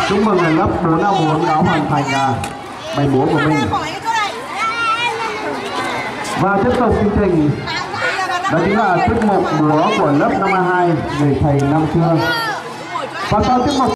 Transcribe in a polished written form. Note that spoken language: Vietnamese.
Chúc mừng lớp 4A4 đã hoàn thành bài múa của mình. Và tiếp tục chương trình, đó chính là tiết mục múa của lớp 5A2 người thầy năm xưa. Và sau tiết mục